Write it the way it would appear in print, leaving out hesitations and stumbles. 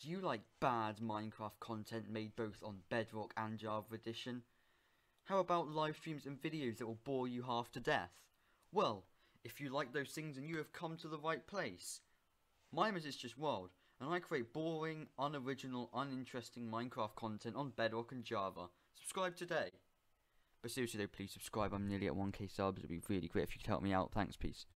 Do you like bad Minecraft content made both on Bedrock and Java Edition? How about live streams and videos that will bore you half to death? Well, if you like those things, then you have come to the right place. My name is ItsJustWildd, and I create boring, unoriginal, uninteresting Minecraft content on Bedrock and Java. Subscribe today. But seriously though, please subscribe. I'm nearly at 1k subs. It'd be really great if you could help me out. Thanks, peace.